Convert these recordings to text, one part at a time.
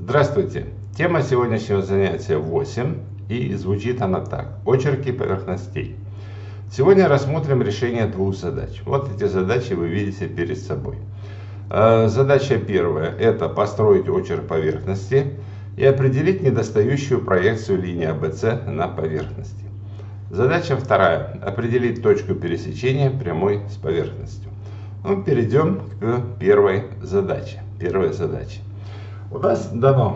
Здравствуйте! Тема сегодняшнего занятия 8, и звучит она так: очерки поверхностей. Сегодня рассмотрим решение двух задач. Вот эти задачи вы видите перед собой. Задача первая – это построить очерк поверхности и определить недостающую проекцию линии АБЦ на поверхности. Задача вторая – определить точку пересечения прямой с поверхностью. Перейдем к первой задаче. У нас дано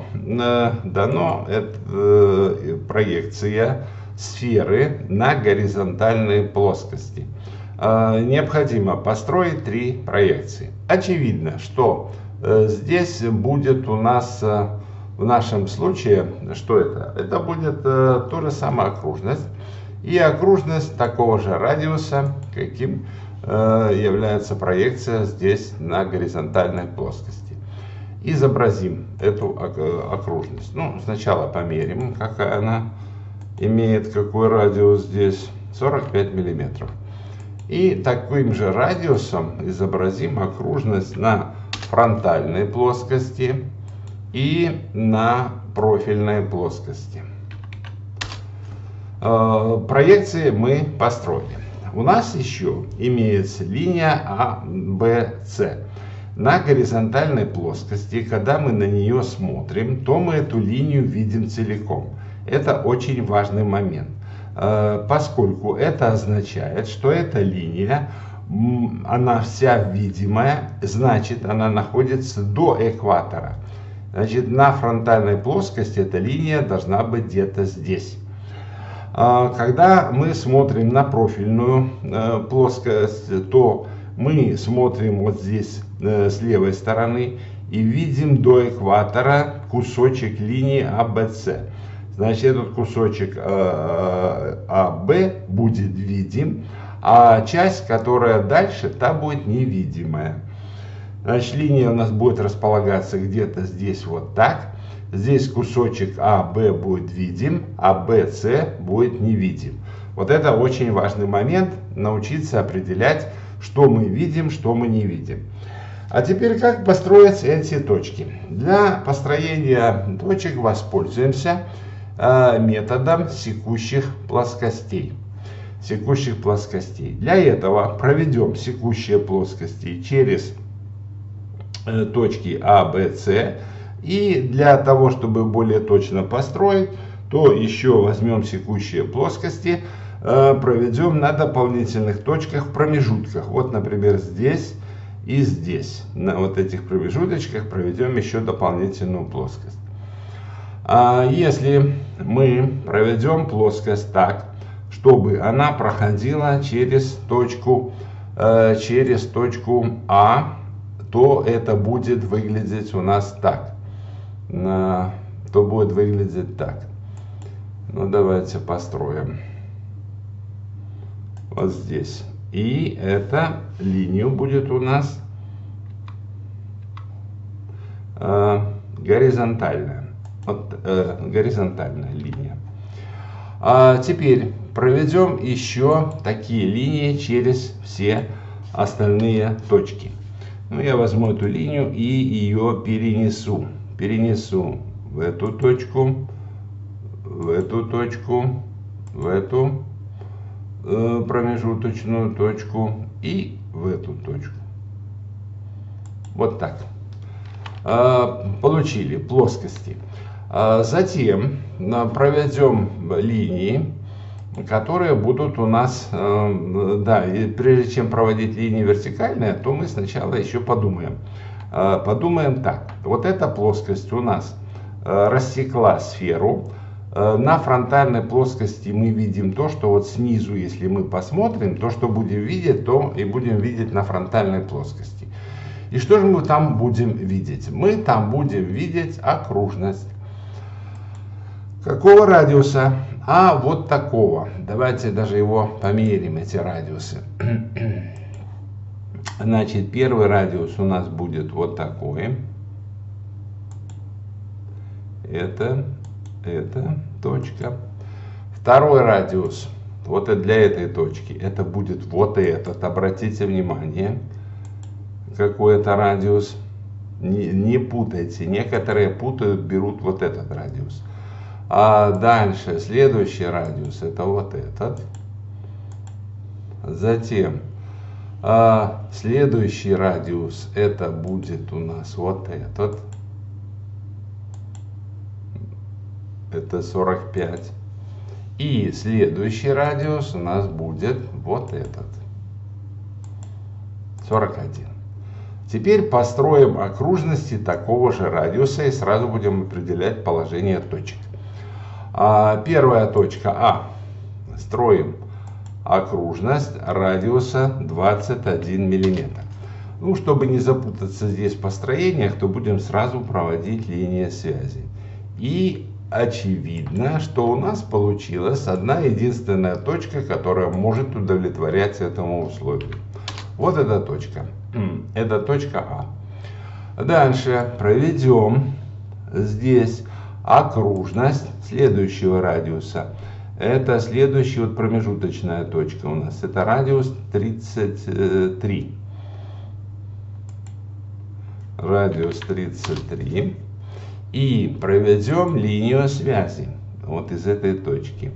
проекция сферы на горизонтальные плоскости. Необходимо построить три проекции. Очевидно, что здесь будет у нас в нашем случае, что это? Это будет то же самое окружность. И окружность такого же радиуса, каким является проекция здесь на горизонтальной плоскости. Изобразим эту окружность. Сначала померим, какая она имеет, какой радиус здесь. 45 миллиметров. И таким же радиусом изобразим окружность на фронтальной плоскости и на профильной плоскости. Проекции мы построили. У нас еще имеется линия АБЦ. На горизонтальной плоскости, когда мы на нее смотрим, то мы эту линию видим целиком. Это очень важный момент, поскольку это означает, что эта линия, она вся видимая, значит, она находится до экватора. Значит, на фронтальной плоскости эта линия должна быть где-то здесь. Когда мы смотрим на профильную плоскость, то мы смотрим вот здесь с левой стороны и видим до экватора кусочек линии АБЦ. Значит, этот кусочек АБ будет видим, а часть, которая дальше, та будет невидимая. Значит, линия у нас будет располагаться где-то здесь вот так. Здесь кусочек АБ будет видим, а БС будет невидим. Вот это очень важный момент, научиться определять, что мы видим, что мы не видим. А теперь как построить эти точки? Для построения точек воспользуемся методом секущих плоскостей. Для этого проведем секущие плоскости через точки А, Б, С. И для того, чтобы более точно построить, то еще возьмем секущие плоскости, проведем на дополнительных точках, промежутках. Вот, например, здесь и здесь. На вот этих промежуточках проведем еще дополнительную плоскость. Если мы проведем плоскость так, чтобы она проходила через точку А, то это будет выглядеть у нас так. Давайте построим вот здесь. И эта линия будет у нас горизонтальная. Горизонтальная линия. Теперь проведем еще такие линии через все остальные точки. Я возьму эту линию и ее перенесу в эту точку, в эту промежуточную точку и в эту точку. Вот так. Получили плоскости. Затем проведем линии, которые будут у нас, и прежде чем проводить линии вертикальные, то мы сначала еще подумаем. Подумаем так. Вот эта плоскость у нас рассекла сферу. На фронтальной плоскости мы видим то, что вот снизу, если мы посмотрим, то, что будем видеть, то и будем видеть на фронтальной плоскости. И что же мы там будем видеть? Мы там будем видеть окружность. Какого радиуса? Вот такого. Давайте даже его померим, эти радиусы. Значит, первый радиус у нас будет вот такой. Это точка. Второй радиус, вот для этой точки, это будет вот этот. Обратите внимание, какой это радиус. Не путайте. Некоторые путают, берут вот этот радиус. А дальше следующий радиус это вот этот. Затем следующий радиус это будет у нас вот этот. Это 45. И следующий радиус у нас будет вот этот. 41. Теперь построим окружности такого же радиуса и сразу будем определять положение точек. Первая точка А. Строим окружность радиуса 21 миллиметр. Ну, чтобы не запутаться здесь в построениях, то будем сразу проводить линии связи. И очевидно, что у нас получилась одна единственная точка, которая может удовлетворять этому условию. Вот эта точка. Это точка А. Дальше проведем здесь окружность следующего радиуса. Это следующая вот промежуточная точка у нас. Это радиус 33. Радиус 33. И проведем линию связи вот из этой точки.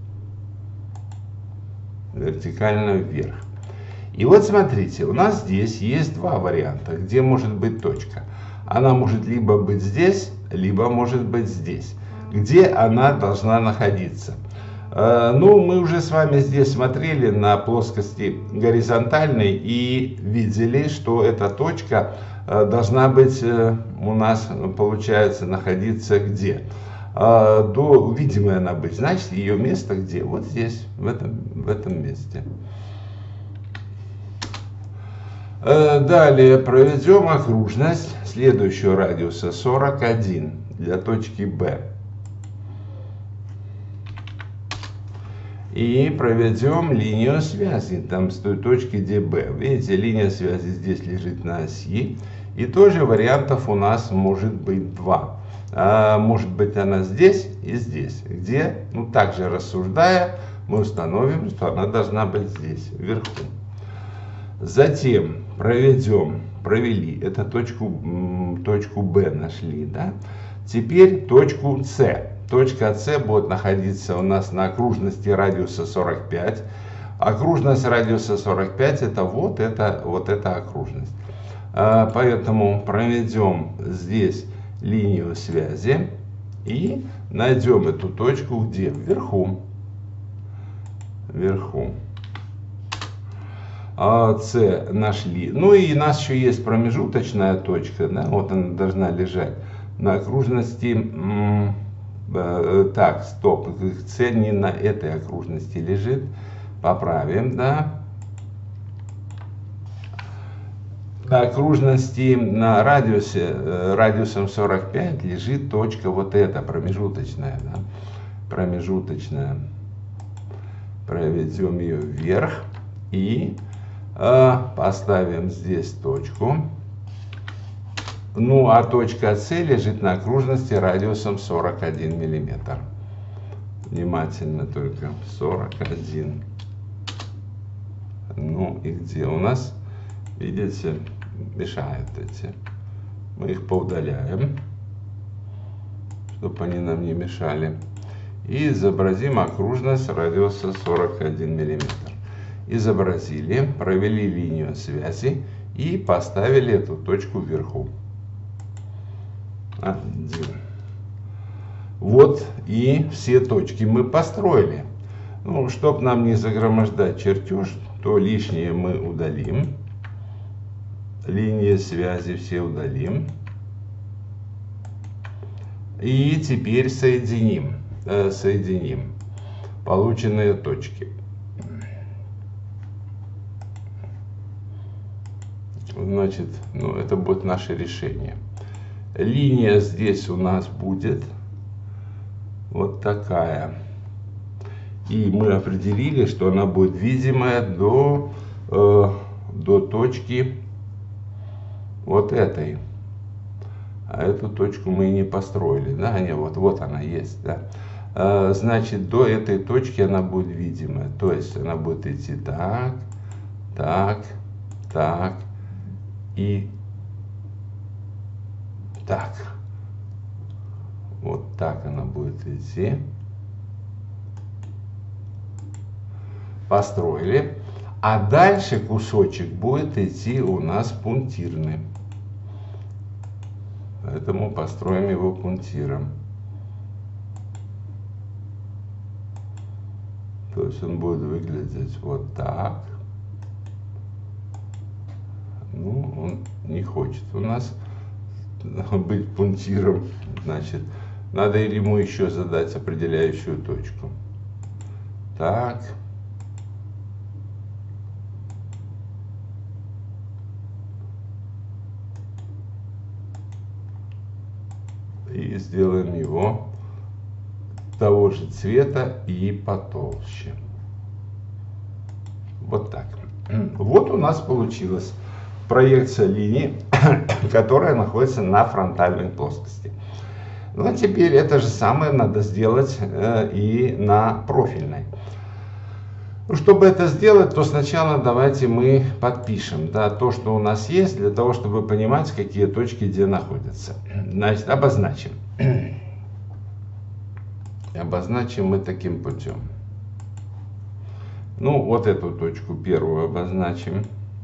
Вертикально вверх. И вот смотрите, у нас здесь есть два варианта, где может быть точка. Она может либо быть здесь, либо может быть здесь. Где она должна находиться? Ну, мы уже с вами здесь смотрели на плоскости горизонтальной и видели, что эта точка должна быть у нас, получается, находиться где? Видимая она быть, значит, ее место где? Вот здесь, в этом месте. Далее проведем окружность следующего радиуса 41 для точки Б. И проведем линию связи там с той точки, где Б. Видите, линия связи здесь лежит на оси. И тоже вариантов у нас может быть два. Может быть она здесь и здесь. Где, ну также рассуждая, мы установим, что она должна быть здесь, вверху. Затем провели, это точку Б нашли, да? Теперь точку С. Точка С будет находиться у нас на окружности радиуса 45. Окружность радиуса 45 это вот эта окружность. Поэтому проведем здесь линию связи и найдем эту точку где? Вверху. С нашли. Ну и у нас еще есть промежуточная точка, да? Вот она должна лежать на окружности. Так, стоп, С не на этой окружности лежит. Поправим, да. На окружности на радиусом 45 лежит точка вот эта, промежуточная, да? Промежуточная. Проведем ее вверх и поставим здесь точку. Ну, а точка С лежит на окружности радиусом 41 миллиметр. Внимательно только 41. Ну, и где у нас, видите, мешают эти. Мы их поудаляем, чтобы они нам не мешали. И изобразим окружность радиуса 41 миллиметр. Изобразили, провели линию связи и поставили эту точку вверху. 1. Вот и все точки мы построили. Ну, чтобы нам не загромождать чертеж, то лишнее мы удалим. Линии связи все удалим. И теперь соединим полученные точки. Значит, ну, это будет наше решение. Линия здесь у нас будет вот такая. И мы определили, что она будет видимая до точки вот этой. А эту точку мы и не построили, да, вот она есть, да. Значит, до этой точки она будет видимая. То есть она будет идти так, так, так и Так. Вот так она будет идти. Построили. А дальше кусочек будет идти у нас пунктирный. Поэтому построим его пунктиром. То есть он будет выглядеть вот так. Ну, он не хочет у нас быть пунктиром. Значит, надо ему еще задать определяющую точку. Так. И сделаем его того же цвета и потолще. Вот так. Вот у нас получилась проекция линии, которая находится на фронтальной плоскости. Ну а теперь это же самое надо сделать и на профильной. Чтобы это сделать, то сначала давайте мы подпишем, да, то, что у нас есть, для того, чтобы понимать, какие точки где находятся. Значит, обозначим. Обозначим мы таким путем. Ну, вот эту точку первую обозначим.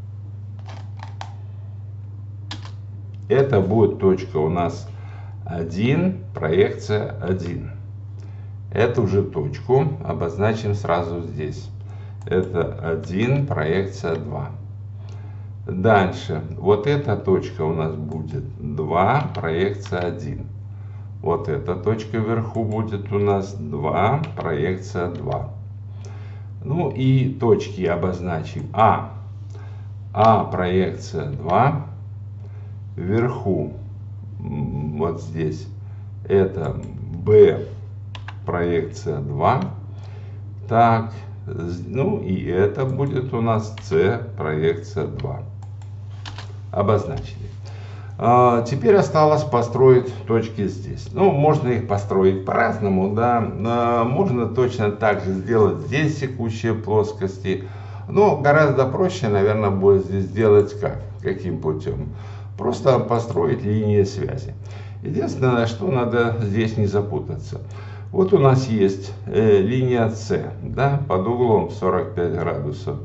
Это будет точка у нас 1, проекция 1. Эту же точку обозначим сразу здесь. Это 1, проекция 2. Дальше, вот эта точка у нас будет 2, проекция 1. Вот эта точка вверху будет у нас 2, проекция 2. Ну и точки обозначим. А, проекция 2. Вверху, вот здесь, это Б, проекция 2. Так, ну и это будет у нас С, проекция 2. Обозначили. Теперь осталось построить точки здесь. Ну, можно их построить по-разному, да. Можно точно так же сделать здесь секущие плоскости. Но гораздо проще, наверное, будет здесь сделать как? Каким путем? Просто построить линии связи. Единственное, что надо здесь не запутаться. Вот у нас есть линия С, да, под углом 45 градусов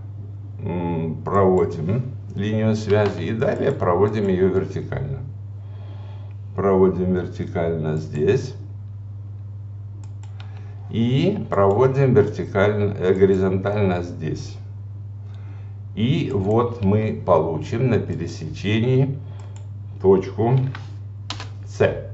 проводим линию связи и далее проводим ее вертикально. Проводим вертикально здесь и проводим вертикально, горизонтально здесь. И вот мы получим на пересечении точку С.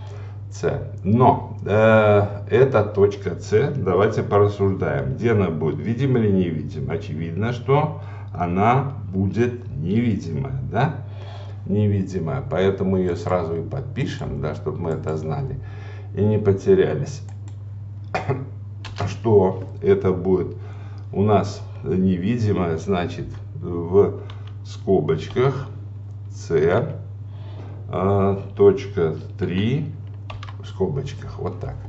Но эта точка С, давайте порассуждаем, где она будет, видима или невидима. Очевидно, что она будет невидимая, да? Невидимая, поэтому ее сразу и подпишем, да, чтобы мы это знали и не потерялись, что это будет у нас невидимая, значит, в скобочках С, точка 3, в скобочках, вот так.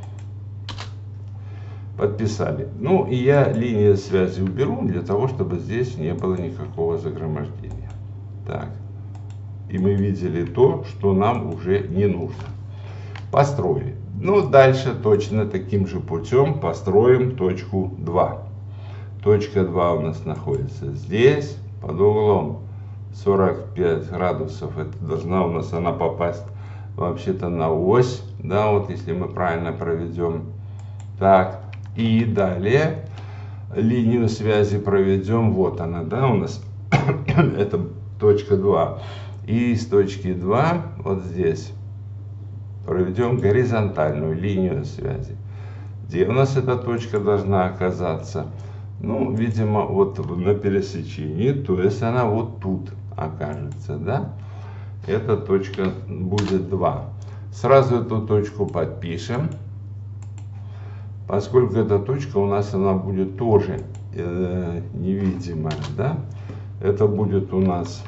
Подписали. Ну и я линию связи уберу, для того, чтобы здесь не было никакого загромождения. Так. И мы видели то, что нам уже не нужно. Построили. Ну, дальше точно таким же путем построим точку 2. Точка 2 у нас находится здесь, под углом 45 градусов. Это должна у нас она попасть вообще-то на ось. Да, вот если мы правильно проведем. Так. И далее линию связи проведем. Вот она, да, у нас. Это точка 2. И с точки 2 вот здесь проведем горизонтальную линию связи. Где у нас эта точка должна оказаться? Ну, видимо, вот на пересечении, то есть она вот тут окажется, да? Эта точка будет 2. Сразу эту точку подпишем. Поскольку эта точка у нас, она будет тоже невидимая, да? Это будет у нас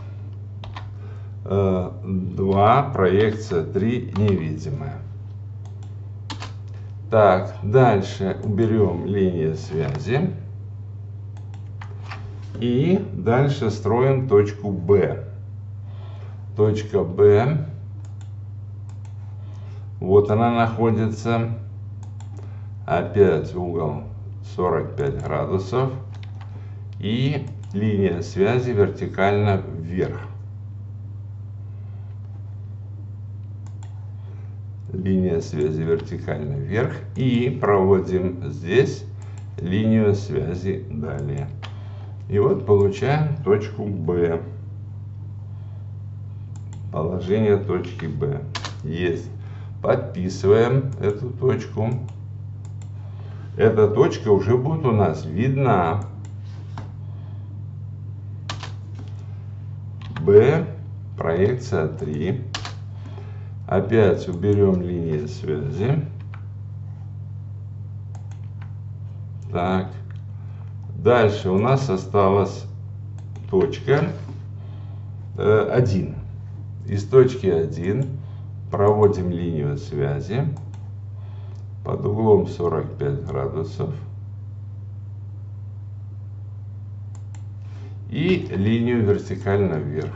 2, проекция 3, невидимая. Так, дальше уберем линию связи. И дальше строим точку Б. Точка Б. Вот она находится. Опять угол 45 градусов. И линия связи вертикально вверх. Линия связи вертикально вверх. И проводим здесь линию связи далее. И вот получаем точку Б. Положение точки Б. Есть. Подписываем эту точку. Эта точка уже будет у нас видна. Б, проекция 3. Опять уберем линии связи. Так. Дальше у нас осталась точка 1. Из точки 1 проводим линию связи под углом 45 градусов и линию вертикально вверх.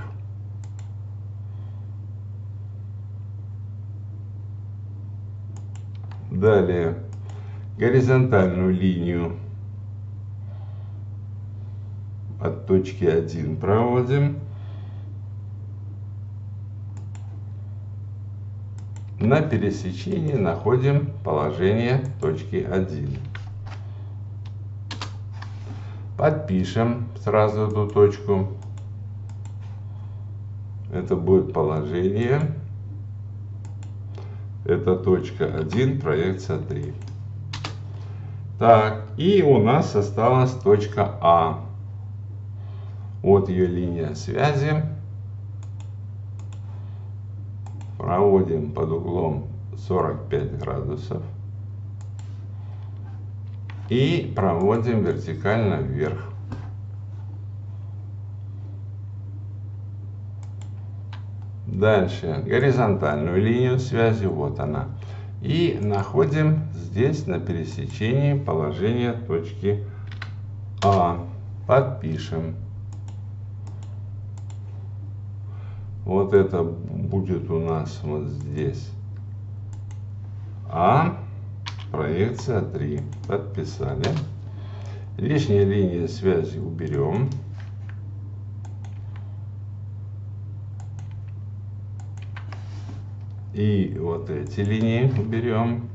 Далее горизонтальную линию от точки 1 проводим. На пересечении находим положение точки 1. Подпишем сразу эту точку. Это будет положение. Это точка 1, проекция 3. Так, и у нас осталась точка А. Вот ее линия связи. Проводим под углом 45 градусов. И проводим вертикально вверх. Дальше горизонтальную линию связи, вот она. И находим здесь на пересечении положение точки А. Подпишем. Вот это будет у нас вот здесь. А, проекция 3. Подписали. Лишние линии связи уберем. И вот эти линии уберем.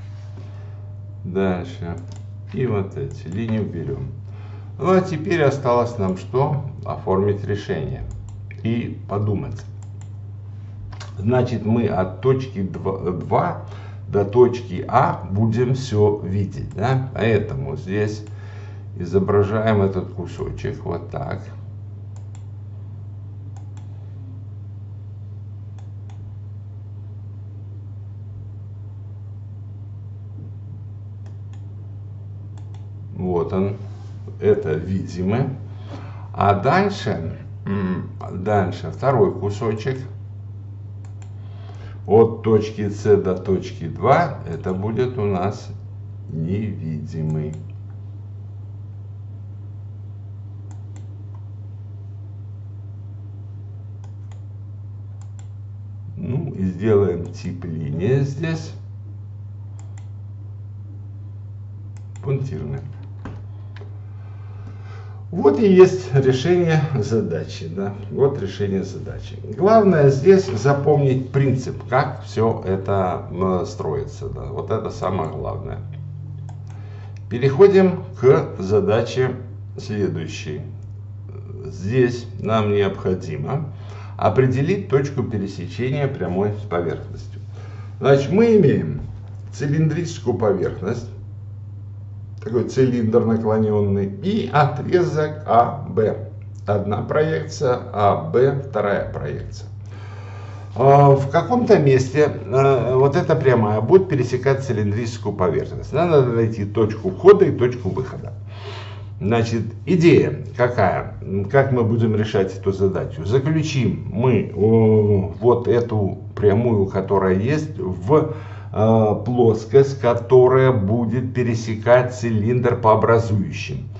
Дальше. И вот эти линии уберем. Ну а теперь осталось нам что? Оформить решение. И подумать. Значит, мы от точки 2 до точки А будем все видеть. Да? Поэтому здесь изображаем этот кусочек вот так. Вот он. Это видимо. А дальше второй кусочек от точки С до точки 2, это будет у нас невидимый. Ну и сделаем тип линии здесь пунктирный. Вот и есть решение задачи. Да? Вот решение задачи. Главное здесь запомнить принцип, как все это строится. Да? Вот это самое главное. Переходим к задаче следующей. Здесь нам необходимо определить точку пересечения прямой с поверхностью. Значит, мы имеем цилиндрическую поверхность. Такой цилиндр наклоненный, и отрезок АБ. Одна проекция, АБ вторая проекция. В каком-то месте вот эта прямая будет пересекать цилиндрическую поверхность. Надо найти точку входа и точку выхода. Значит, идея какая? Как мы будем решать эту задачу? Заключим мы вот эту прямую, которая есть, в плоскость, которая будет пересекать цилиндр по образующим.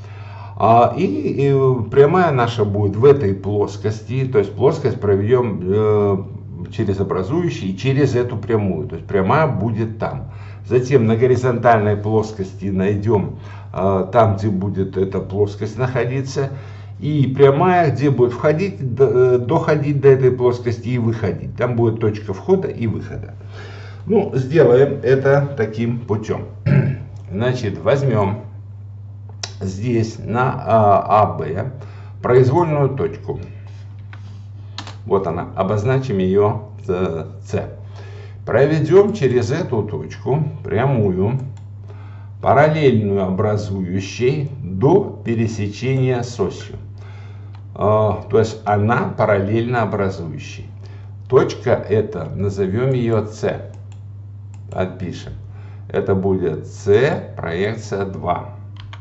И прямая наша будет в этой плоскости, то есть плоскость проведем через образующий и через эту прямую. То есть прямая будет там. Затем на горизонтальной плоскости найдем там, где будет эта плоскость находиться. И прямая, где будет доходить до этой плоскости и выходить. Там будет точка входа и выхода. Ну, сделаем это таким путем. Значит, возьмем здесь на АБ произвольную точку. Вот она, обозначим ее С. Проведем через эту точку прямую, параллельную образующей до пересечения с осью. То есть она параллельно образующей. Точка эта, назовем ее С. Отпишем. Это будет С, проекция 2.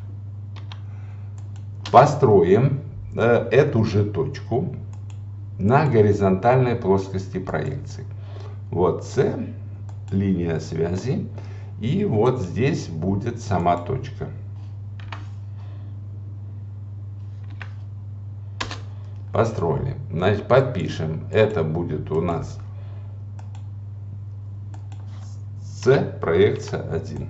Построим эту же точку на горизонтальной плоскости проекции. Вот С, линия связи. И вот здесь будет сама точка. Построили. Значит, подпишем. Это будет у нас С, проекция 1.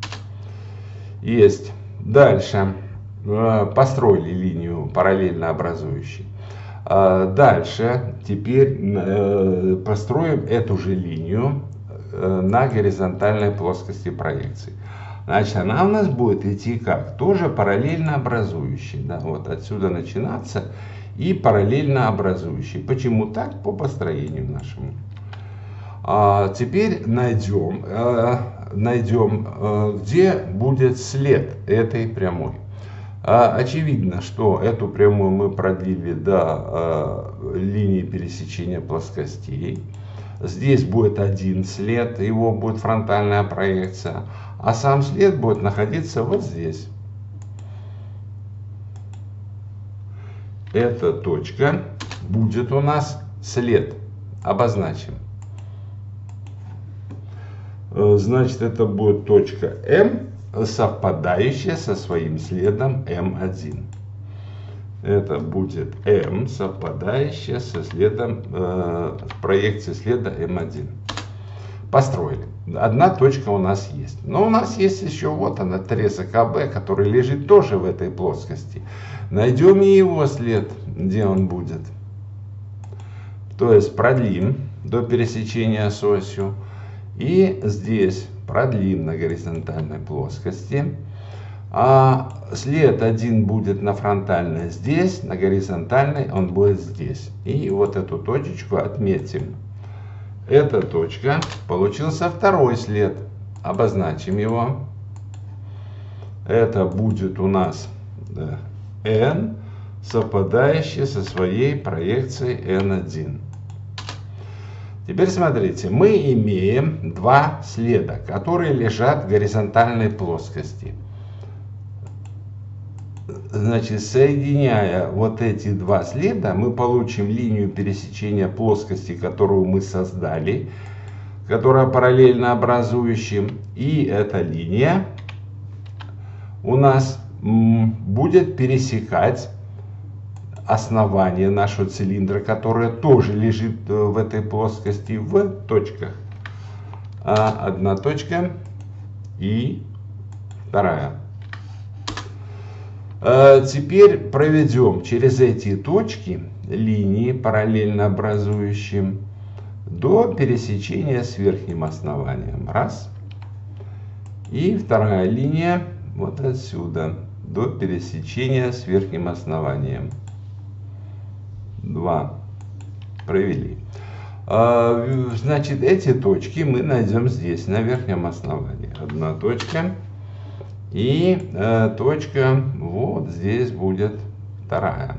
Есть. Дальше. Построили линию параллельно образующей. Дальше. Теперь построим эту же линию на горизонтальной плоскости проекции. Значит, она у нас будет идти как? Тоже параллельно образующей. Да? Вот отсюда начинаться. И параллельно образующий. Почему так? По построению нашему. Теперь найдем, где будет след этой прямой. Очевидно, что эту прямую мы продлили до линии пересечения плоскостей. Здесь будет один след, его будет фронтальная проекция. А сам след будет находиться вот здесь. Эта точка будет у нас след. Обозначим. Значит, это будет точка М, совпадающая со своим следом М1. Это будет М, совпадающая со следом проекции следа М1. Построили. Одна точка у нас есть. Но у нас есть еще вот она, отрезок АБ, который лежит тоже в этой плоскости. Найдем и его след, где он будет. То есть продлим до пересечения с осью. И здесь продлим на горизонтальной плоскости. А след один будет на фронтальной здесь, на горизонтальной он будет здесь. И вот эту точечку отметим. Эта точка, получился второй след. Обозначим его. Это будет у нас N, совпадающий со своей проекцией N1. Теперь смотрите, мы имеем два следа, которые лежат в горизонтальной плоскости. Значит, соединяя вот эти два следа, мы получим линию пересечения плоскости, которую мы создали, которая параллельно образующим. И эта линия у нас будет пересекать основание нашего цилиндра, которое тоже лежит в этой плоскости в точках. Одна точка и вторая. Теперь проведем через эти точки линии, параллельно образующим, до пересечения с верхним основанием. Раз. И вторая линия вот отсюда, до пересечения с верхним основанием. 2. Провели. Значит, эти точки мы найдем здесь, на верхнем основании. Одна точка. И точка вот здесь будет вторая.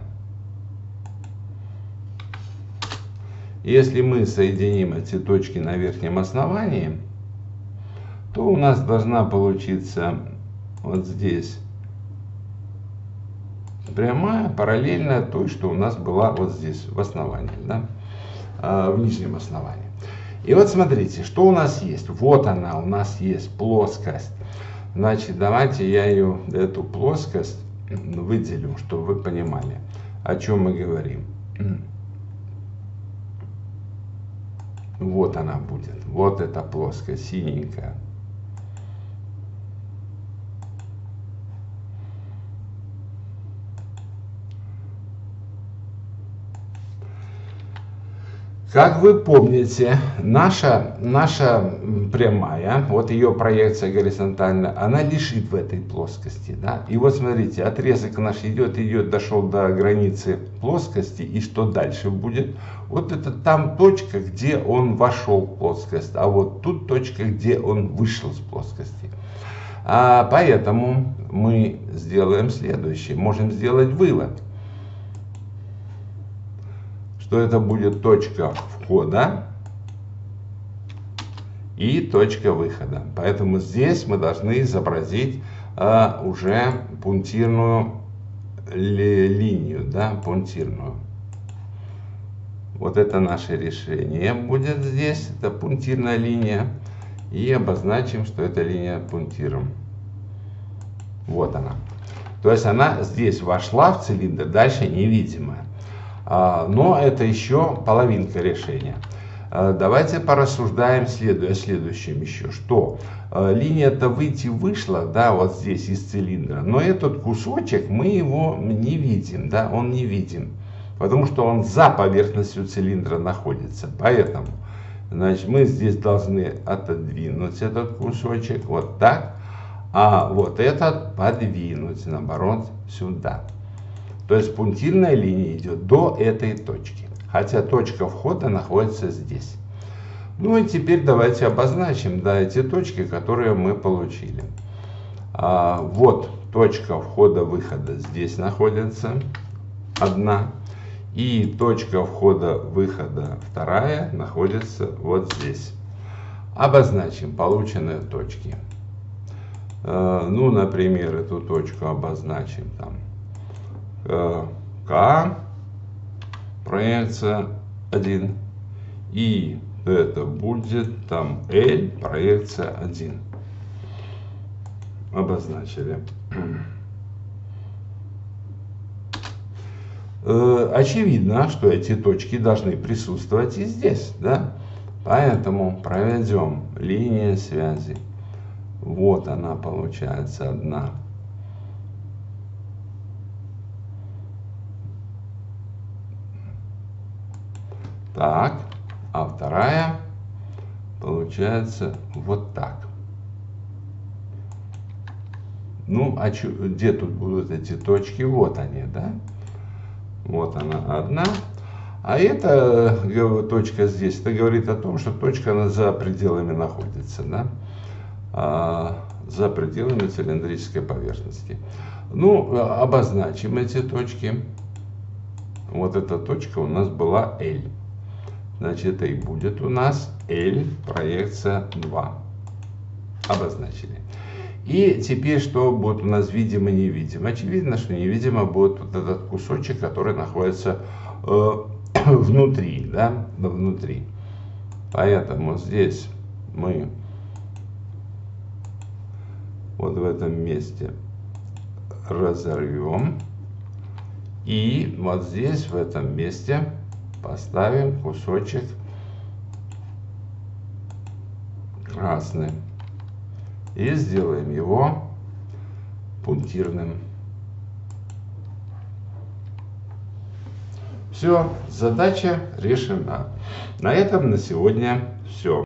Если мы соединим эти точки на верхнем основании, то у нас должна получиться вот здесь прямая, параллельная той, что у нас была вот здесь, в основании, да? В нижнем основании. И вот смотрите, что у нас есть. Вот она, у нас есть плоскость. Значит, давайте я ее, эту плоскость выделю, чтобы вы понимали, о чем мы говорим. Вот она будет. Вот эта плоскость синенькая. Как вы помните, наша прямая, вот ее проекция горизонтальная, она лежит в этой плоскости. Да? И вот смотрите, отрезок наш идет, дошел до границы плоскости, и что дальше будет? Вот это там точка, где он вошел в плоскость, а вот тут точка, где он вышел с плоскости. Поэтому мы сделаем следующее, можем сделать вывод, что это будет точка входа и точка выхода. Поэтому здесь мы должны изобразить уже пунктирную линию, да, пунктирную. Вот это наше решение будет здесь, это пунктирная линия. И обозначим, что это линия пунктиром. Вот она. То есть она здесь вошла в цилиндр, дальше невидимая. Но это еще половинка решения. Давайте порассуждаем о следующем еще, что линия-то вышла, да, вот здесь из цилиндра, но этот кусочек мы его не видим, да, он не видим, потому что он за поверхностью цилиндра находится. Поэтому, значит, мы здесь должны отодвинуть этот кусочек вот так, а вот этот подвинуть, наоборот, сюда. То есть пунктирная линия идет до этой точки, хотя точка входа находится здесь. Ну и теперь давайте обозначим, да, эти точки, которые мы получили. Вот точка входа-выхода здесь находится, одна. И точка входа-выхода вторая находится вот здесь. Обозначим полученные точки. Ну, например, эту точку обозначим там. К, проекция 1, и это будет там L, проекция 1. Обозначили. Очевидно, что эти точки должны присутствовать и здесь, да? Поэтому проведем линию связи. Вот она получается одна. Так, а вторая получается вот так. Ну, а где тут будут эти точки? Вот они, да? Вот она одна. А эта точка здесь, это говорит о том, что точка она за пределами находится, да? За пределами цилиндрической поверхности. Ну, обозначим эти точки. Вот эта точка у нас была L. Значит, это и будет у нас L, проекция 2. Обозначили. И теперь, что будет у нас видимо и невидимо? Очевидно, что невидимо будет вот этот кусочек, который находится внутри, да, внутри. Поэтому здесь мы вот в этом месте разорвем. И вот здесь, в этом месте, поставим кусочек красный и сделаем его пунктирным. Все, задача решена. На этом на сегодня все.